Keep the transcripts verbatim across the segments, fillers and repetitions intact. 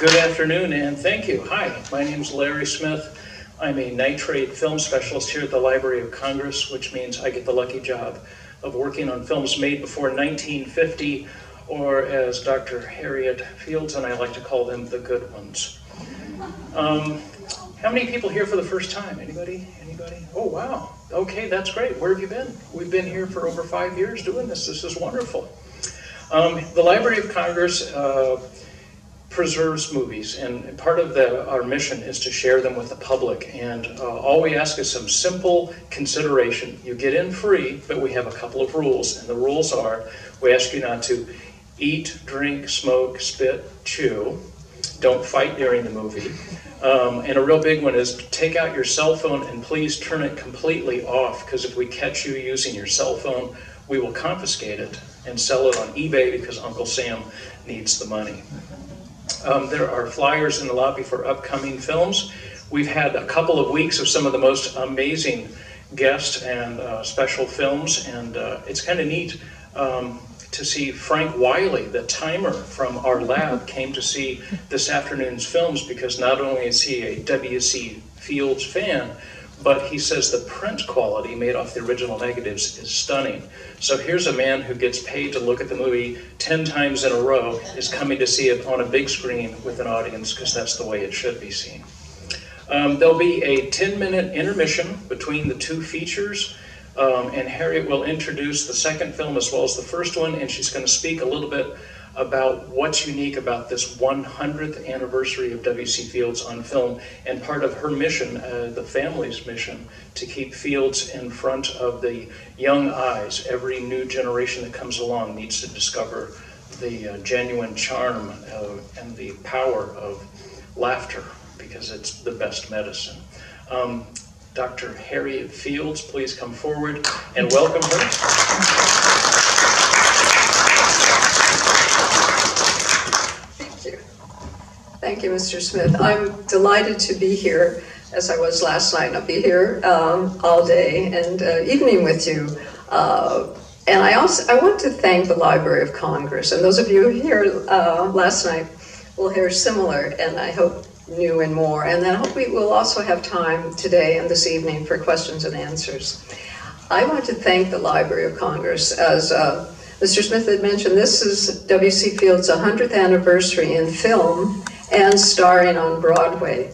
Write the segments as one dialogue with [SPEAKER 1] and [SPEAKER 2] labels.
[SPEAKER 1] Good afternoon and thank you. Hi, my name is Larry Smith. I'm a nitrate film specialist here at the Library of Congress, which means I get the lucky job of working on films made before nineteen fifty, or as Doctor Harriet Fields and I like to call them, the good ones. Um, how many people here for the first time? Anybody? Anybody? Oh, wow. Okay, that's great. Where have you been? We've been here for over five years doing this. This is wonderful. Um, the Library of Congress uh, preserves movies, and part of the, our mission is to share them with the public, and uh, all we ask is some simple consideration. You get in free, but we have a couple of rules, and the rules are, we ask you not to eat, drink, smoke, spit, chew, don't fight during the movie, um, and a real big one is take out your cell phone and please turn it completely off, because if we catch you using your cell phone, we will confiscate it and sell it on eBay because Uncle Sam needs the money. Um, there are flyers in the lobby for upcoming films. We've had a couple of weeks of some of the most amazing guests and uh, special films, and uh, it's kind of neat um, to see Frank Wiley, the timer from our lab, came to see this afternoon's films because not only is he a W C Fields fan, but he says the print quality made off the original negatives is stunning. So here's a man who gets paid to look at the movie ten times in a row, is coming to see it on a big screen with an audience, because that's the way it should be seen. Um, there'll be a ten minute intermission between the two features, um, and Harriet will introduce the second film as well as the first one, and she's going to speak a little bit about what's unique about this one hundredth anniversary of W C Fields on film, and part of her mission, uh, the family's mission, to keep Fields in front of the young eyes. Every new generation that comes along needs to discover the uh, genuine charm uh, and the power of laughter, because it's the best medicine. Um, Doctor Harriet Fields, please come forward and welcome her.
[SPEAKER 2] Thank you, Mister Smith. I'm delighted to be here, as I was last night. I'll be here um, all day and uh, evening with you. Uh, and I also I want to thank the Library of Congress. And those of you here uh, last night will hear similar, and I hope new and more. And then I hope we will also have time today and this evening for questions and answers. I want to thank the Library of Congress. As uh, Mister Smith had mentioned, this is W C Fields' one hundredth anniversary in film and starring on Broadway.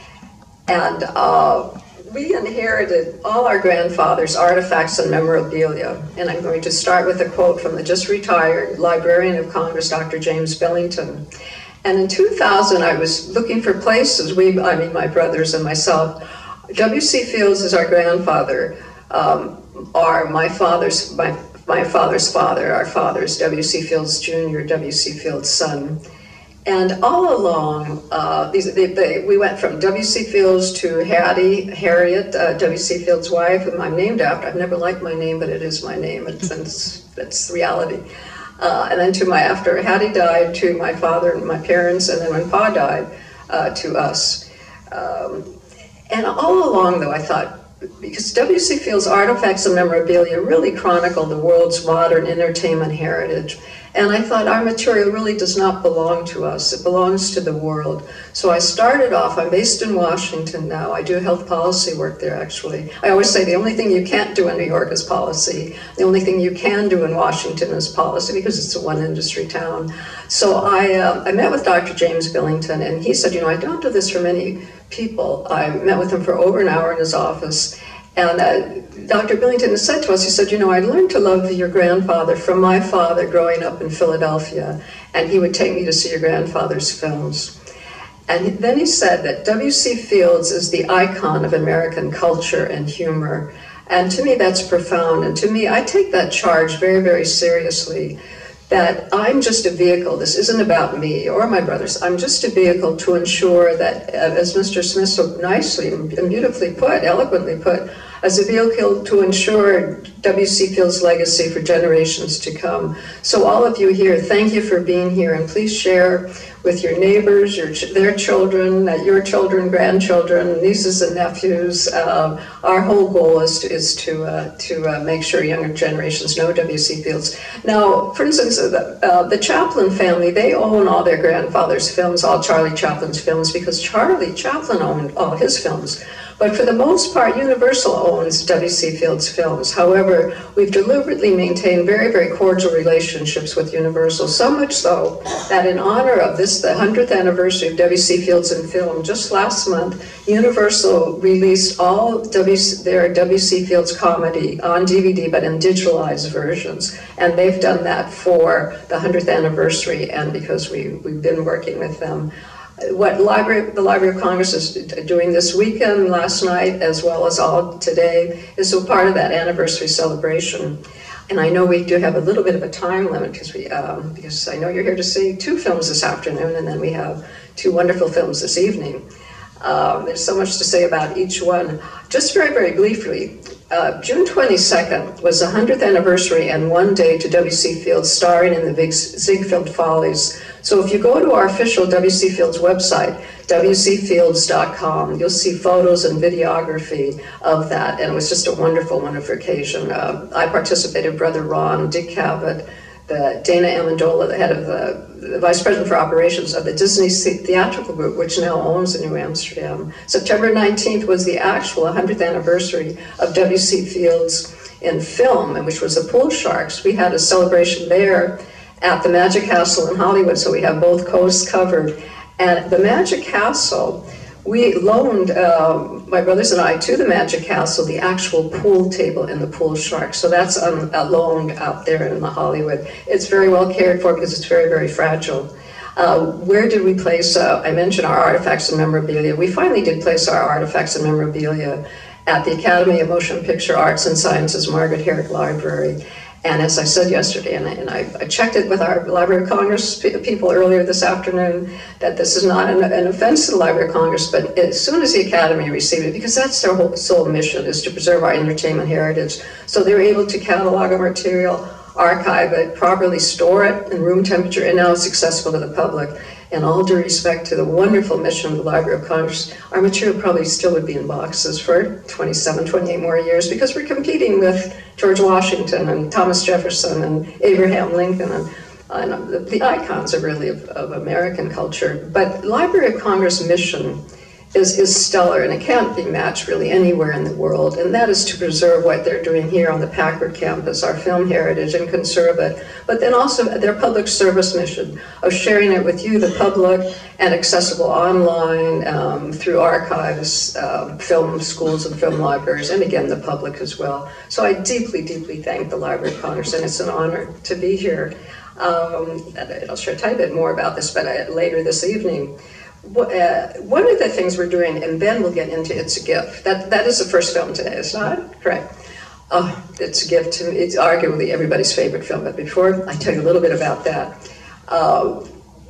[SPEAKER 2] And uh, we inherited all our grandfather's artifacts and memorabilia. And I'm going to start with a quote from the just retired Librarian of Congress, Doctor James Billington. And in two thousand, I was looking for places, we, I mean my brothers and myself, W C Fields is our grandfather, um, are my father's, my, my father's father, our father's W C Fields Junior, W C Fields' son. And all along, uh, these, they, they, we went from W C Fields to Hattie, Harriet, uh, W C Fields' wife, whom I'm named after. I've never liked my name, but it is my name, and it's, it's reality. Uh, and then to my, after Hattie died, to my father and my parents, and then when Pa died, uh, to us. Um, and all along, though, I thought, because W C Fields' artifacts and memorabilia really chronicle the world's modern entertainment heritage. And I thought our material really does not belong to us, it belongs to the world. So I started off, I'm based in Washington now, I do health policy work there actually. I always say the only thing you can't do in New York is policy. The only thing you can do in Washington is policy, because it's a one industry town. So I, uh, I met with Doctor James Billington, and he said, you know, I don't do this for many people. I met with him for over an hour in his office. And uh, Doctor Billington said to us, he said, you know, I learned to love your grandfather from my father growing up in Philadelphia, and he would take me to see your grandfather's films. And then he said that W C Fields is the icon of American culture and humor. And to me, that's profound. And to me, I take that charge very, very seriously, that I'm just a vehicle. This isn't about me or my brothers. I'm just a vehicle to ensure that, uh, as Mister Smith so nicely and beautifully put, eloquently put, as a vehicle to ensure W C Field's legacy for generations to come. So all of you here, thank you for being here, and please share with your neighbors, your ch their children, uh, your children, grandchildren, nieces and nephews. Uh, our whole goal is to, is to, uh, to uh, make sure younger generations know W C Fields. Now, for instance, uh, the, uh, the Chaplin family, they own all their grandfather's films, all Charlie Chaplin's films, because Charlie Chaplin owned all his films. But for the most part, Universal owns W C Fields films. However, we've deliberately maintained very, very cordial relationships with Universal, so much so that in honor of this, the hundredth anniversary of W C Fields in film, just last month, Universal released all w their W C Fields comedy on D V D, but in digitalized versions. And they've done that for the hundredth anniversary, and because we, we've been working with them. What Library, the Library of Congress is doing this weekend, last night, as well as all today, is a part of that anniversary celebration. And I know we do have a little bit of a time limit because we, um, because I know you're here to see two films this afternoon, and then we have two wonderful films this evening. Um, there's so much to say about each one. Just very, very briefly, uh, June twenty-second was the hundredth anniversary and one day to W C Fields starring in the Ziegfeld Follies. So if you go to our official W C Fields website, W C fields dot com, you'll see photos and videography of that, and it was just a wonderful, wonderful occasion. Uh, I participated, Brother Ron, Dick Cavett, the Dana Amendola, the head of the, the Vice President for Operations of the Disney Theatrical Group, which now owns the New Amsterdam. September nineteenth was the actual hundredth anniversary of W C Fields in film, and which was the Pool Sharks. We had a celebration there at the Magic Castle in Hollywood, so we have both coasts covered. And the Magic Castle, we loaned, uh, my brothers and I, to the Magic Castle, the actual pool table and the Pool Sharks. So that's um, uh, loaned out there in the Hollywood. It's very well cared for because it's very, very fragile. Uh, where did we place, uh, I mentioned our artifacts and memorabilia. We finally did place our artifacts and memorabilia at the Academy of Motion Picture Arts and Sciences Margaret Herrick Library. And as I said yesterday, and I, and I, I checked it with our Library of Congress people earlier this afternoon, that this is not an, an offense to the Library of Congress, but as soon as the Academy received it, because that's their whole sole mission, is to preserve our entertainment heritage. So they're able to catalog our material, archive it, properly store it in room temperature, and now it's accessible to the public. And all due respect to the wonderful mission of the Library of Congress, our material probably still would be in boxes for twenty-seven, twenty-eight more years, because we're competing with George Washington and Thomas Jefferson and Abraham Lincoln, and, and the, the icons are really of, of American culture. But Library of Congress mission is, is stellar, and it can't be matched really anywhere in the world, and that is to preserve what they're doing here on the Packard campus, our film heritage, and conserve it, but then also their public service mission of sharing it with you, the public, and accessible online um, through archives, uh, film schools and film libraries, and again, the public as well. So I deeply, deeply thank the Library of Congress, and it's an honor to be here. Um, and I'll share a tiny bit more about this, but uh, later this evening. Uh, one of the things we're doing, and Ben will get into It's a Gift. That, that is the first film today, is not? Correct. Oh, It's a Gift, to me, it's arguably everybody's favorite film. But before I tell you a little bit about that, uh,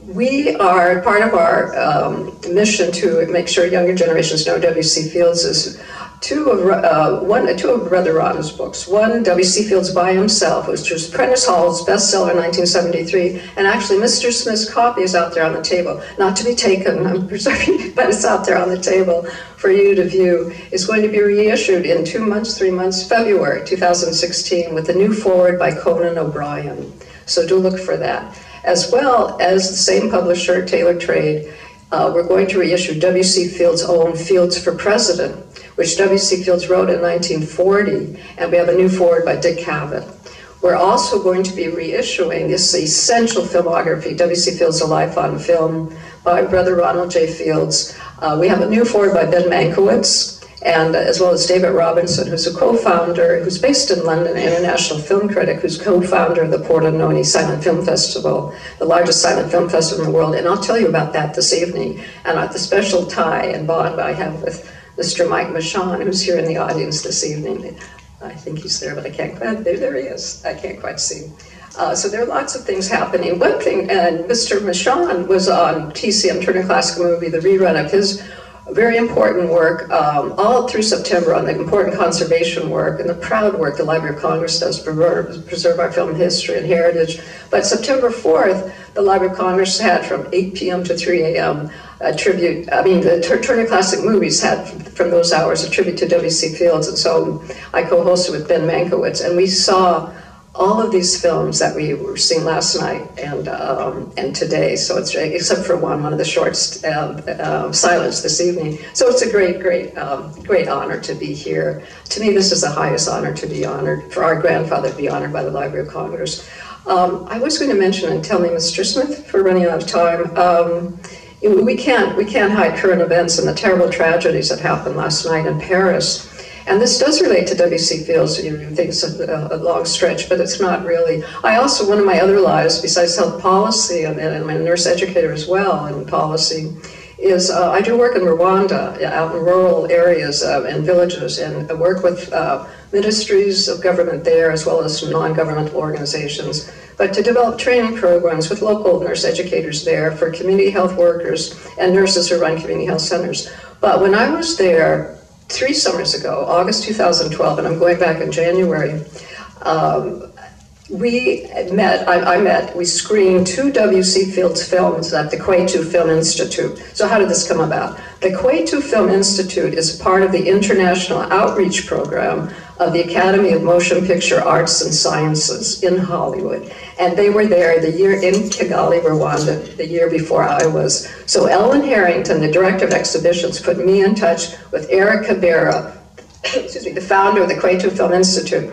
[SPEAKER 2] we are, part of our um, mission to make sure younger generations know W C Fields is two of, uh, one, two of Brother Ron's books. One, W C Fields by Himself, which was Prentice Hall's bestseller in nineteen seventy-three, and actually Mister Smith's copy is out there on the table. Not to be taken, I'm preserving it, but it's out there on the table for you to view. It's going to be reissued in two months, three months, February two thousand sixteen, with a new foreword by Conan O'Brien. So do look for that. As well as the same publisher, Taylor Trade, uh, we're going to reissue W C Fields' own Fields for President, which W C Fields wrote in nineteen forty, and we have a new foreword by Dick Cavett. We're also going to be reissuing this essential filmography, W C Fields' A Life on Film, by Brother Ronald J. Fields. Uh, we have a new foreword by Ben Mankiewicz, and uh, as well as David Robinson, who's a co-founder, who's based in London, international film critic, who's co-founder of the Pordenone Silent Film Festival, the largest silent film festival in the world. And I'll tell you about that this evening, and uh, the special tie and bond I have with Mister Mike Michon, who's here in the audience this evening. I think he's there, but I can't quite, there, there he is. I can't quite see. Uh, so there are lots of things happening. One thing, and Mister Michon was on T C M, Turner Classic Movie, the rerun of his very important work um, all through September on the important conservation work and the proud work the Library of Congress does to preserve, preserve our film history and heritage. But September fourth, the Library of Congress had from eight p m to three a m a tribute, I mean, the Turner Classic Movies had from those hours a tribute to W C Fields, and so I co-hosted with Ben Mankiewicz, and we saw all of these films that we were seeing last night and um, and today. So it's except for one, one of the shorts, uh, uh, Silence this evening. So it's a great, great, um, great honor to be here. To me, this is the highest honor to be honored, for our grandfather to be honored by the Library of Congress. Um, I was going to mention, and tell me, Mister Smith, for running out of time. Um, we can't we can't hide current events and the terrible tragedies that happened last night in Paris. And this does relate to W C Fields. You think it's a, a long stretch, but it's not really. I also, one of my other lives, besides health policy, and, and I'm a nurse educator as well in policy, is uh, I do work in Rwanda, out in rural areas uh, and villages, and I work with uh, ministries of government there as well as non-governmental organizations, but to develop training programs with local nurse educators there for community health workers and nurses who run community health centers. But when I was there, three summers ago, August two thousand twelve, and I'm going back in January, um, we met, I, I met, we screened two W C Fields films at the Kwetu Film Institute. So how did this come about? The Kwetu Film Institute is part of the international outreach program of the Academy of Motion Picture Arts and Sciences in Hollywood. And they were there the year in Kigali, Rwanda, the year before I was. So Ellen Harrington, the director of exhibitions, put me in touch with Eric Kabera, excuse me, the founder of the Kwetu Film Institute.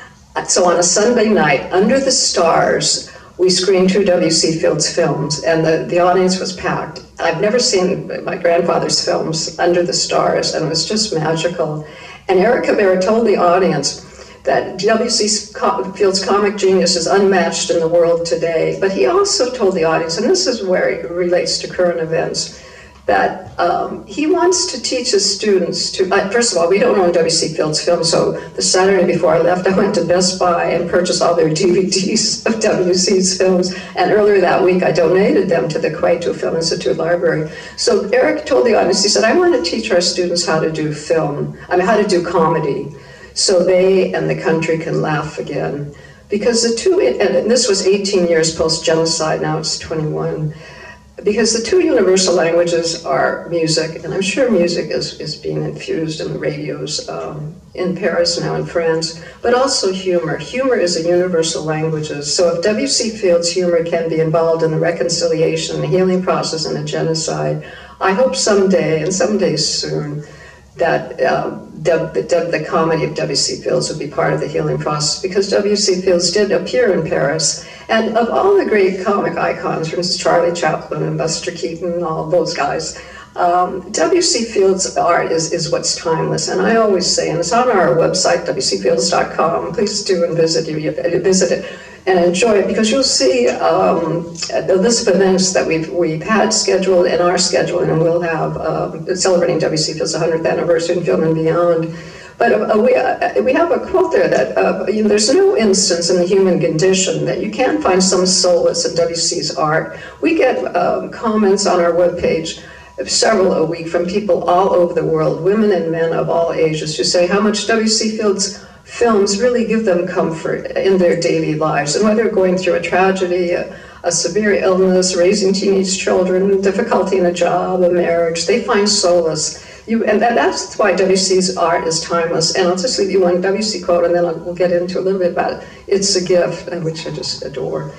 [SPEAKER 2] So on a Sunday night, under the stars, we screened two W C Fields films, and the, the audience was packed. I've never seen my grandfather's films under the stars, and it was just magical. And Eric Kabera told the audience that W C Fields' comic genius is unmatched in the world today, but he also told the audience, and this is where it relates to current events, that um, he wants to teach his students to, uh, first of all, we don't own W C Fields films, so the Saturday before I left, I went to Best Buy and purchased all their D V Ds of W C's films, and earlier that week I donated them to the Kwetu Film Institute Library. So Eric told the audience, he said, I want to teach our students how to do film, I mean, how to do comedy, so they and the country can laugh again. Because the two, and this was eighteen years post-genocide, now it's twenty-one, because the two universal languages are music, and I'm sure music is, is being infused in the radios um, in Paris now, in France, but also humor. Humor is a universal language. So if W C Fields' humor can be involved in the reconciliation and healing process in a genocide, I hope someday, and someday soon, that um, the, the, the comedy of W C Fields would be part of the healing process, because W C Fields did appear in Paris. And of all the great comic icons, for instance, Charlie Chaplin and Buster Keaton and all those guys, um, W C Fields' art is, is what's timeless. And I always say, and it's on our website, W C fields dot com, please do and visit, you, visit it and enjoy it, because you'll see um, the list of events that we've, we've had scheduled and are scheduling, and we'll have um, celebrating W C Fields' one hundredth anniversary in Film and Beyond. But uh, we, uh, we have a quote there that uh, you know, there's no instance in the human condition that you can't find some solace in W C's art. We get um, comments on our webpage, several a week, from people all over the world, women and men of all ages, who say how much W C Fields' films really give them comfort in their daily lives. And whether they're going through a tragedy, a, a severe illness, raising teenage children, difficulty in a job, a marriage, they find solace. You, and that, that's why W C's art is timeless. And I'll just leave you one W C quote, and then I'll, we'll get into a little bit about it. It's a gift, which I just adore.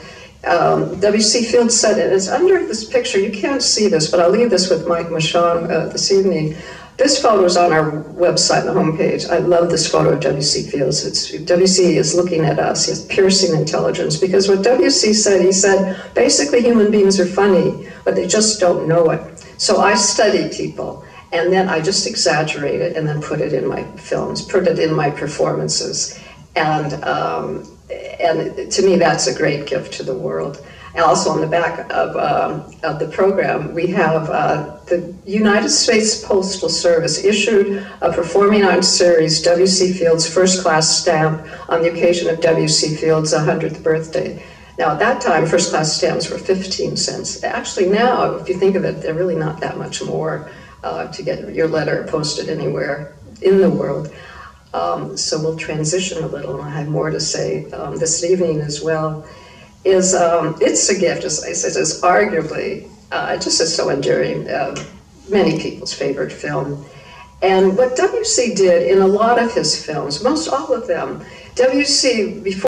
[SPEAKER 2] Um, W C Fields said, and it's under this picture, you can't see this, but I'll leave this with Mike Machon uh, this evening. This photo is on our website, on the homepage. I love this photo of W C Fields. It's, W C is looking at us. He has piercing intelligence, because what W C said, he said, basically human beings are funny, but they just don't know it. So I study people, and then I just exaggerate it and then put it in my films, put it in my performances. And, um, and to me, that's a great gift to the world. And also on the back of, um, of the program, we have uh, the United States Postal Service issued a Performing Arts Series W C Fields First Class stamp on the occasion of W C Fields' one hundredth birthday. Now at that time, first class stamps were fifteen cents. Actually now, if you think of it, they're really not that much more. uh, to get your letter posted anywhere in the world. Um, so we'll transition a little, and I have more to say um, this evening as well. Is um, It's a Gift, as I said, is arguably, uh, just is so enduring, uh, many people's favorite film. And what W C did in a lot of his films, most all of them, W C, before